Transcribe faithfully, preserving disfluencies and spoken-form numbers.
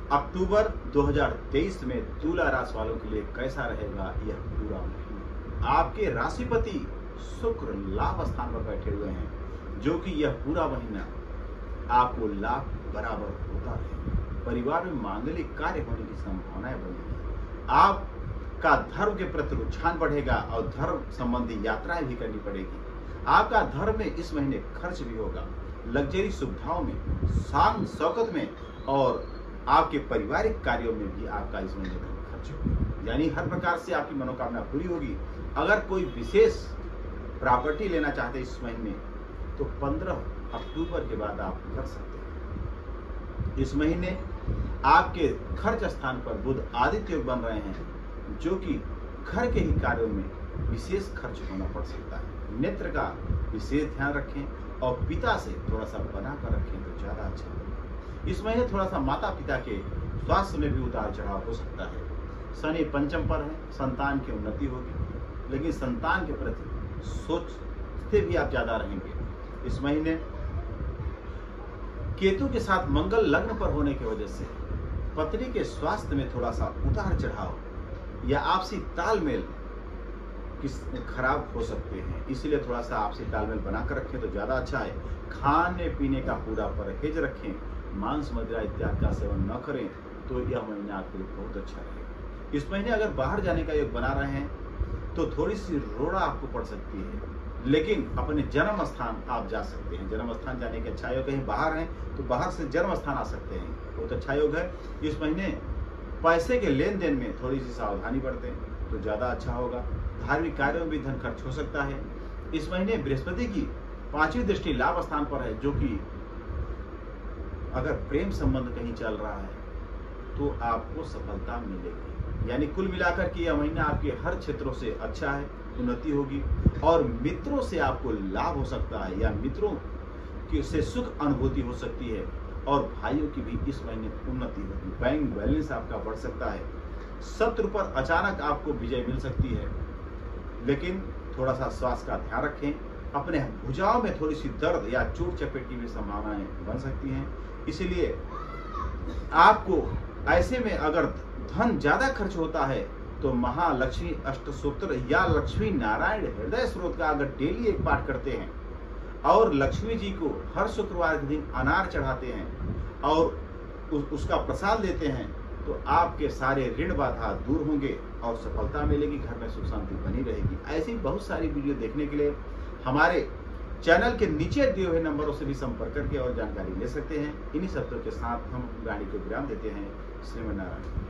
अक्टूबर दो हज़ार तेईस में तुला राशि वालों के लिए कैसा रहेगा यह पूरा महीना। आपके राशिपति शुक्र लाभ स्थान पर बैठे हुए हैं, जो कि यह पूरा महीना आपको लाभ बराबर होता है। परिवार में मांगलिक कार्य होने की संभावनाएं बनेगी। आपका धर्म के प्रति रुझान बढ़ेगा और धर्म संबंधी यात्राएं भी करनी पड़ेगी। आपका धर्म में इस महीने खर्च भी होगा, लग्जरी सुविधाओं में, शान शौकत में और आपके पारिवारिक कार्यों में भी आपका इस महीने धन खर्च होगा। यानी हर प्रकार से आपकी मनोकामना पूरी होगी। अगर कोई विशेष प्रॉपर्टी लेना चाहते हैं इस महीने, तो पंद्रह अक्टूबर के बाद आप कर सकते हैं। इस महीने आपके खर्च स्थान पर बुध आदित्य योग बन रहे हैं, जो कि घर के ही कार्यों में विशेष खर्च होना पड़ सकता है। नेत्र का विशेष ध्यान रखें और पिता से थोड़ा सा बना कर रखें तो ज्यादा अच्छा होगा। इस महीने थोड़ा सा माता पिता के स्वास्थ्य में भी उतार चढ़ाव हो सकता है। शनि पंचम पर है, संतान की उन्नति होगी, लेकिन संतान के प्रति सोचते भी आप ज्यादा रहेंगे। इस महीने केतु के साथ मंगल लग्न पर होने की वजह से पत्नी के स्वास्थ्य में थोड़ा सा उतार चढ़ाव या आपसी तालमेल किस खराब हो सकते हैं, इसलिए थोड़ा सा आपसी तालमेल बनाकर रखें तो ज्यादा अच्छा है। खाने पीने का पूरा परहेज रखें, मांस मदिरा इत्यादि का सेवन न करें तो यह महीना आपके लिए बहुत अच्छा रहेगा। इस महीने अगर बाहर जाने का योग बना रहे हैं तो थोड़ी सी रोड़ा आपको पड़ सकती है, लेकिन अपने जन्म स्थान आप जा सकते हैं। जन्म स्थान जाने के अच्छा योग, कहीं बाहर हैं तो बाहर से जन्म स्थान आ सकते हैं, बहुत अच्छा योग है। इस महीने पैसे के लेन देन में थोड़ी सी सावधानी बरतें तो ज्यादा अच्छा होगा। धार्मिक कार्यों में भी धन खर्च हो सकता है। इस महीने बृहस्पति की पांचवी दृष्टि लाभ स्थान पर है, जो कि अगर प्रेम संबंध कहीं चल रहा है तो आपको सफलता मिलेगी। यानी कुल मिलाकर के यह महीना आपके हर क्षेत्रों से अच्छा है, उन्नति होगी और मित्रों से आपको लाभ हो सकता है या मित्रों की से सुख अनुभूति हो सकती है और भाइयों की भी इस महीने उन्नति होगी। बैंक बैलेंस आपका बढ़ सकता है। शत्रु पर अचानक आपको विजय मिल सकती है, लेकिन थोड़ा सा स्वास्थ्य का ध्यान रखें। अपने भुजाओं में थोड़ी सी दर्द या चोट चपेट की भी संभावनाएं बन सकती हैं, इसलिए आपको ऐसे में अगर धन ज्यादा खर्च होता है तो महालक्ष्मी अष्टसूत्र या लक्ष्मी नारायण हृदय स्रोत का अगर डेली एक पाठ करते हैं और लक्ष्मी जी को हर शुक्रवार के दिन अनार चढ़ाते हैं और उस, उसका प्रसाद देते हैं तो आपके सारे ऋण बाधा दूर होंगे और सफलता मिलेगी, घर में सुख शांति बनी रहेगी। ऐसी बहुत सारी वीडियो देखने के लिए हमारे चैनल के नीचे दिए हुए नंबरों से भी संपर्क करके और जानकारी ले सकते हैं। इन्हीं शब्दों के साथ हम गाड़ी को विराम देते हैं। श्रीमन नारायण।